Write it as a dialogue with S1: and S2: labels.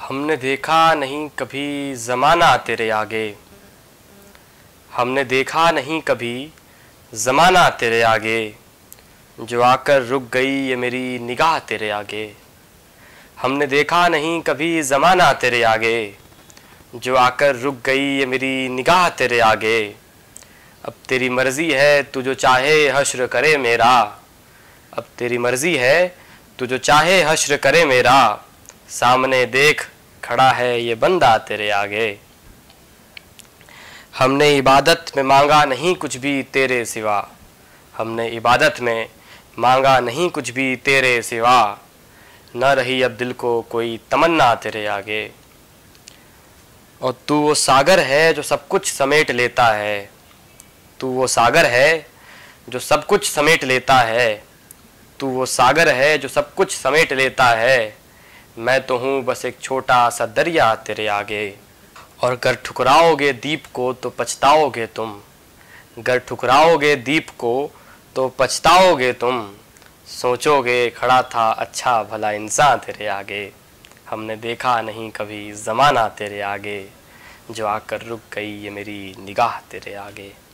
S1: हमने देखा नहीं कभी ज़माना तेरे आगे, हमने देखा नहीं कभी ज़माना तेरे आगे, जो आकर रुक गई ये मेरी निगाह तेरे आगे। हमने देखा नहीं कभी ज़माना तेरे आगे, जो आकर रुक गई ये मेरी निगाह तेरे आगे। अब तेरी मर्ज़ी है तू जो चाहे हश्र करे मेरा, अब तेरी मर्ज़ी है तू जो चाहे हश्र करे मेरा। सामने देख खड़ा है ये बंदा तेरे आगे। हमने इबादत में मांगा नहीं कुछ भी तेरे सिवा, हमने इबादत में मांगा नहीं कुछ भी तेरे सिवा। न रही अब दिल को कोई तमन्ना तेरे आगे। और तू वो सागर है जो सब कुछ समेट लेता है, तू वो सागर है जो सब कुछ समेट लेता है, तू वो सागर है जो सब कुछ समेट लेता है। मैं तो हूँ बस एक छोटा सा दरिया तेरे आगे। और अगर ठुकराओगे दीप को तो पछताओगे तुम, अगर ठुकराओगे दीप को तो पछताओगे तुम। सोचोगे खड़ा था अच्छा भला इंसान तेरे आगे। हमने देखा नहीं कभी ज़माना तेरे आगे, जो आकर रुक गई ये मेरी निगाह तेरे आगे।